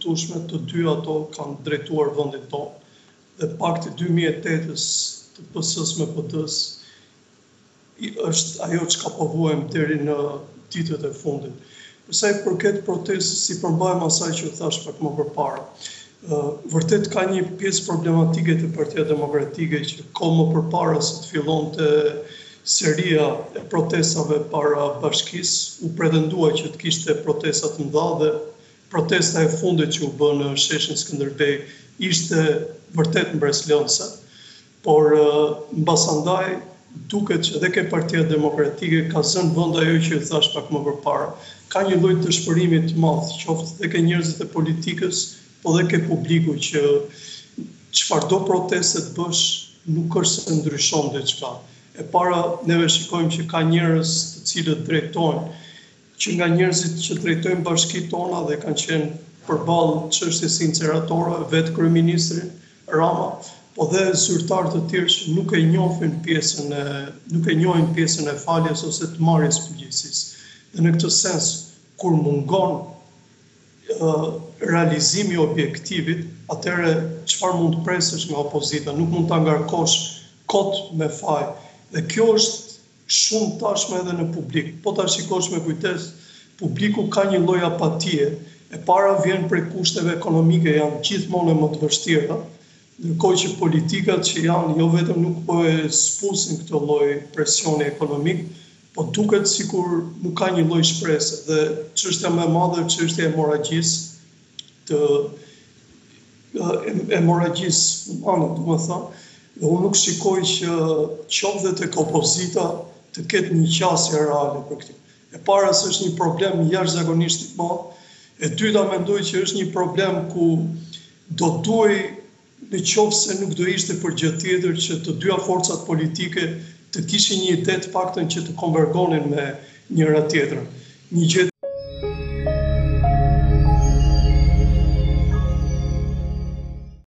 kuptueshme, të dy ato kanë drejtuar vendin tonë. Dhe pakti 2008-ës të PS-s me PD-s është ajo që ka po vuajmë deri në ditët e fundit. Përsa i përket protestës, si përmbajmë asaj që thash pak më përpara. Vërtet ka një pjesë problematike të Partia Demokratike që kohë më përpara se të fillonte seria e protestave para bashkisë, u pretendua që të kishte protesta të mëdha dhe protesta e fundit që u bë në sheshin Skënderbej ishte vërtet mbreslënëse, por mbasandaj duket që edhe ke Partia Demokratike ka zënë vend ajo që thash pak më përpara. Ka një lloj të shpërimi të madh, qoftë edhe ke njerëzit e politikës, po dhe ke publiku që çfarëdo proteste të bësh nuk është se ndryshon diçka. E para, neve shikojmë që ka njerëz të cilët drejtojnë, që nga njerëzit që drejtojnë bashkitë tona dhe kanë qenë përballë çështjes së inceneratorit, vetë kryeministri Rama, po dhe zyrtarë të tjerë që nuk e njohin pjesën e faljes ose të marrjes përgjegjësisë. Dhe në këtë sens, kur mungon realizimi i objektivit, atëherë çfarë mund të presësh nga opozita, nuk mund ta ngarkosh kot me faj. Dhe kjo është shumë tashmë edhe në publik. Po ta shikosh me kujdes, publiku ka një lloj apatie. E para vjen prej kushteve ekonomike, janë gjithmonë më të vështira, ndërkohë që politikat që janë jo vetëm nuk po e spusin këtë lloj presioni ekonomik, po duket sikur nuk ka një lloj shprese. Dhe çështja më e madhe është çështja e hemoragjisë humane, domethënë, dhe unë nuk shikoj që qoftë tek opozita të ketë një qasje reale për këtë. E para se është një problem jashtëzakonisht i madh, e dyta mendoj që është një problem ku do duhej, në qoftë se nuk do ishte për gjë tjetër, që të dyja forcat politike të kishin një ide të paktën që të konvergonin me njëra tjetrën. Një gjë